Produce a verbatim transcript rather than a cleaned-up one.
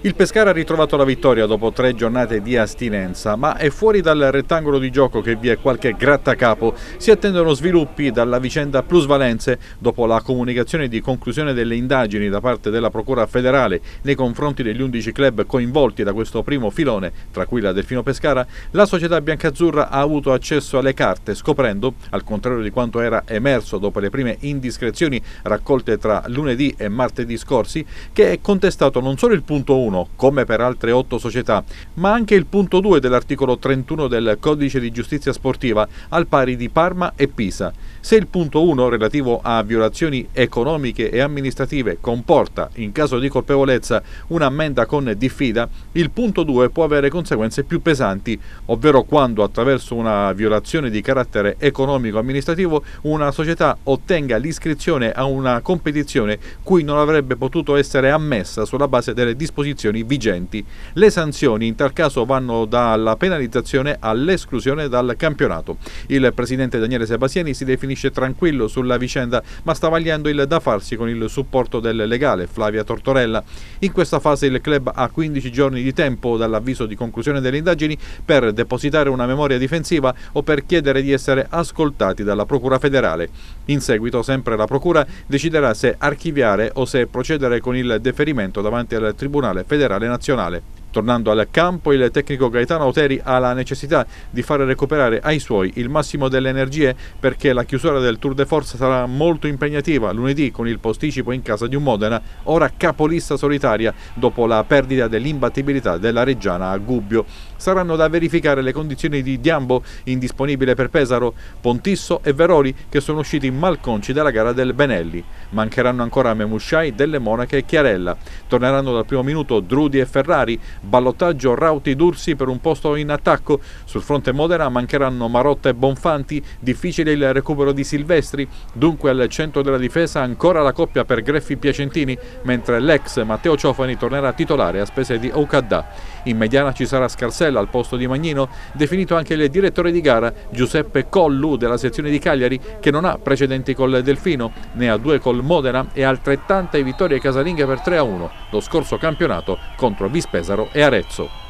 Il Pescara ha ritrovato la vittoria dopo tre giornate di astinenza, ma è fuori dal rettangolo di gioco che vi è qualche grattacapo. Si attendono sviluppi dalla vicenda plusvalenze dopo la comunicazione di conclusione delle indagini da parte della Procura federale nei confronti degli undici club coinvolti da questo primo filone, tra cui la Delfino Pescara. La società biancazzurra ha avuto accesso alle carte, scoprendo, al contrario di quanto era emerso dopo le prime indiscrezioni raccolte tra lunedì e martedì scorsi, che è contestato non solo il punto uno, come per altre otto società, ma anche il punto due dell'articolo trentuno del Codice di Giustizia Sportiva, al pari di Parma e Pisa. Se il punto uno, relativo a violazioni economiche e amministrative, comporta, in caso di colpevolezza, un'ammenda con diffida, il punto due può avere conseguenze più pesanti, ovvero quando, attraverso una violazione di carattere economico-amministrativo, una società ottenga l'iscrizione a una competizione cui non avrebbe potuto essere ammessa sulla base delle disposizioni vigenti. Le sanzioni in tal caso vanno dalla penalizzazione all'esclusione dal campionato. Il presidente Daniele Sebasieni si definisce tranquillo sulla vicenda, ma sta vagliando il da farsi con il supporto del legale Flavia Tortorella. In questa fase il club ha quindici giorni di tempo dall'avviso di conclusione delle indagini per depositare una memoria difensiva o per chiedere di essere ascoltati dalla Procura federale. In seguito sempre la Procura deciderà se archiviare o se procedere con il deferimento davanti al Tribunale federale nazionale. Tornando al campo, il tecnico Gaetano Auteri ha la necessità di fare recuperare ai suoi il massimo delle energie, perché la chiusura del Tour de Force sarà molto impegnativa lunedì con il posticipo in casa di un Modena, ora capolista solitaria dopo la perdita dell'imbattibilità della Reggiana a Gubbio. Saranno da verificare le condizioni di Diambo, indisponibile per Pesaro, Pontisso e Veroli, che sono usciti malconci dalla gara del Benelli. Mancheranno ancora Memusciai, Delle Monache e Chiarella. Torneranno dal primo minuto Drudi e Ferrari. Ballottaggio Rauti-Dursi per un posto in attacco. Sul fronte Modena mancheranno Marotta e Bonfanti, difficile il recupero di Silvestri, dunque al centro della difesa ancora la coppia per Greffi Piacentini, mentre l'ex Matteo Ciofani tornerà titolare a spese di Oucadà. In mediana ci sarà Scarsella al posto di Magnino, definito anche il direttore di gara Giuseppe Collu della sezione di Cagliari, che non ha precedenti col Delfino, ne ha due col Modena e altrettante vittorie casalinghe per tre a uno lo scorso campionato contro Vispesaro e Arezzo.